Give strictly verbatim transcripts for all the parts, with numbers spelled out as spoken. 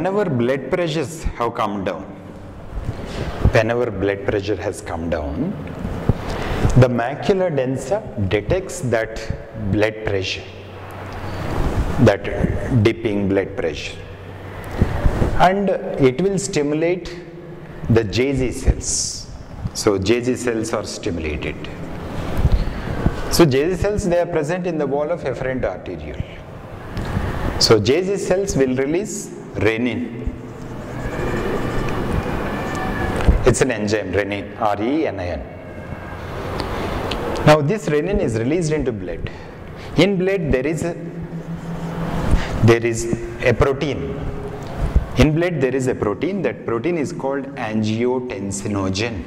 whenever blood pressures have come down, whenever blood pressure has come down, the macula densa detects that blood pressure, that dipping blood pressure, and it will stimulate the J Z cells. So J Z cells are stimulated. So J Z cells, they are present in the wall of efferent arteriole. So J Z cells will release renin. It's an enzyme, renin, R E N I N. Now this renin is released into blood. In blood there is a, there is a protein. In blood there is a protein. That protein is called angiotensinogen.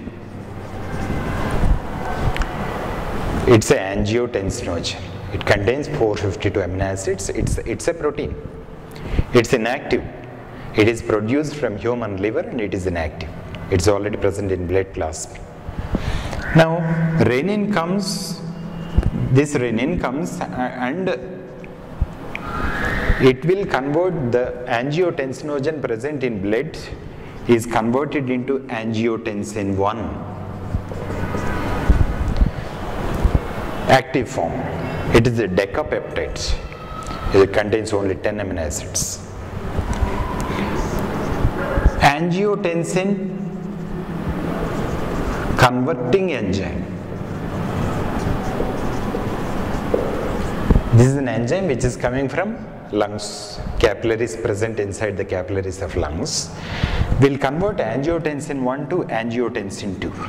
It's an angiotensinogen. It contains four hundred fifty-two amino acids. It's, it's a protein. It's inactive. It is produced from human liver and it is inactive. It's already present in blood plasma. Now renin comes, this renin comes and it will convert the angiotensinogen present in blood is converted into angiotensin one active form. It is a decapeptide. It contains only ten amino acids. Angiotensin converting enzyme. This is an enzyme which is coming from lungs, capillaries present inside the capillaries of lungs, will convert angiotensin one to angiotensin two.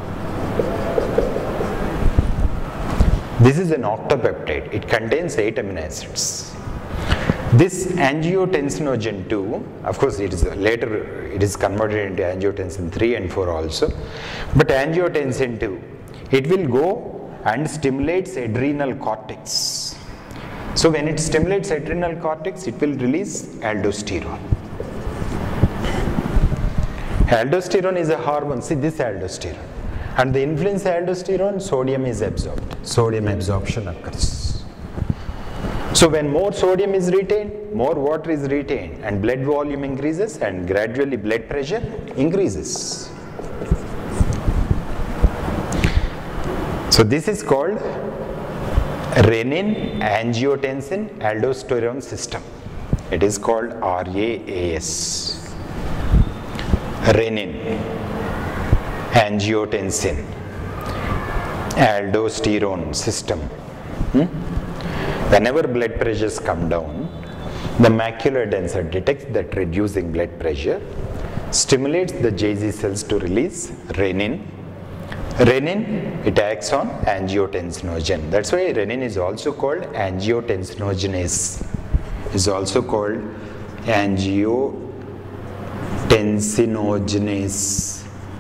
This is an octopeptide. It contains eight amino acids. This angiotensinogen two, of course it is later it is converted into angiotensin three and four also, but angiotensin two, it will go and stimulates adrenal cortex. So when it stimulates adrenal cortex, it will release aldosterone. Aldosterone is a hormone. See this aldosterone. And the influence of aldosterone, sodium is absorbed. Sodium absorption occurs. So when more sodium is retained, more water is retained and blood volume increases and gradually blood pressure increases. So this is called renin angiotensin aldosterone system. It is called R A A S. Renin angiotensin aldosterone system. Hmm? Whenever blood pressures come down, the macular densa detects that reducing blood pressure, stimulates the J Z cells to release renin. Renin, it acts on angiotensinogen. That's why renin is also called angiotensinogenase. Is also called angiotensinogenase.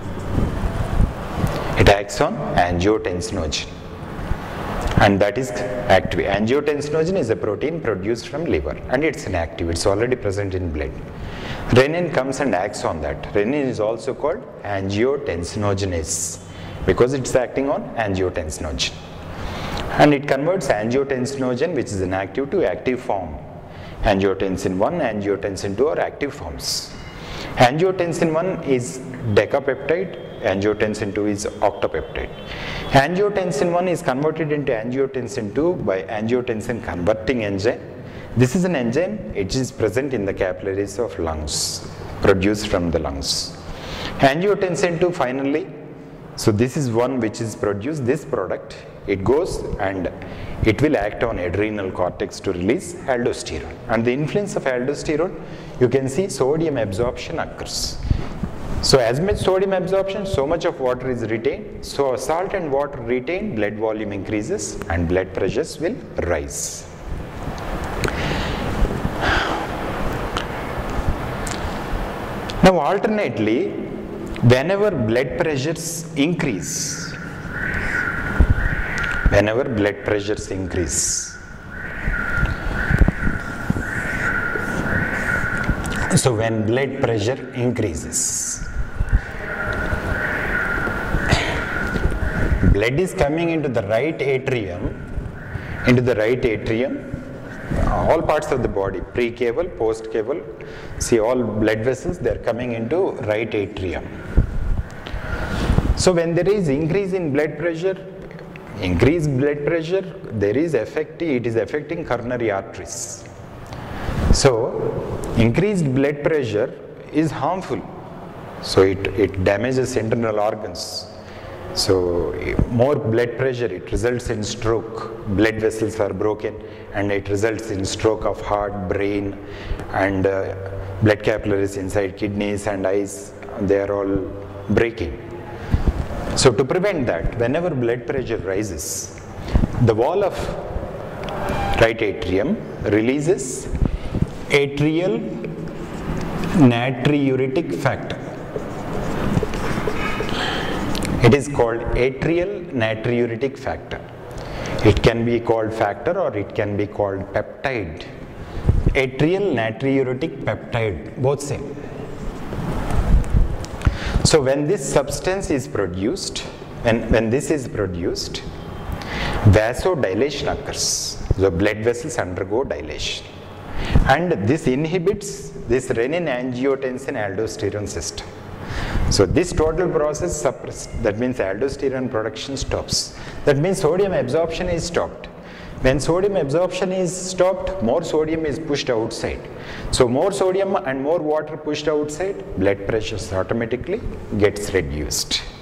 It acts on angiotensinogen. And that is active. Angiotensinogen is a protein produced from liver and it's inactive. It's already present in blood. Renin comes and acts on that. Renin is also called angiotensinogenase because it's acting on angiotensinogen. And it converts angiotensinogen, which is inactive, to active form. Angiotensin one, angiotensin two are active forms. Angiotensin one is decapeptide, angiotensin two is octopeptide. Angiotensin one is converted into angiotensin two by angiotensin converting enzyme. This is an enzyme which is present in the capillaries of lungs, produced from the lungs. Angiotensin two finally, so this is one which is produced, this product, it goes and it will act on adrenal cortex to release aldosterone. And the influence of aldosterone, you can see sodium absorption occurs. So as much sodium absorption, so much of water is retained. So salt and water retained, blood volume increases and blood pressures will rise. Now alternately, whenever blood pressures increase, whenever blood pressures increase, so when blood pressure increases, blood is coming into the right atrium, into the right atrium, all parts of the body, pre-caval, post-caval, See, all blood vessels, they are coming into right atrium. So when there is increase in blood pressure, increased blood pressure, there is affecting, it is affecting coronary arteries. So increased blood pressure is harmful. So it, it damages internal organs. So more blood pressure, it results in stroke. Blood vessels are broken and it results in stroke of heart, brain, and uh, blood capillaries inside kidneys and eyes, they are all breaking. So to prevent that, whenever blood pressure rises, the wall of right atrium releases atrial natriuretic factor. It is called atrial natriuretic factor. It can be called factor or it can be called peptide. Atrial natriuretic peptide, both same. So when this substance is produced, when, when this is produced, vasodilation occurs. The blood vessels undergo dilation. And this inhibits this renin-angiotensin-aldosterone system. So this total process suppressed. That means aldosterone production stops. That means sodium absorption is stopped. When sodium absorption is stopped, more sodium is pushed outside. So more sodium and more water pushed outside, blood pressure automatically gets reduced.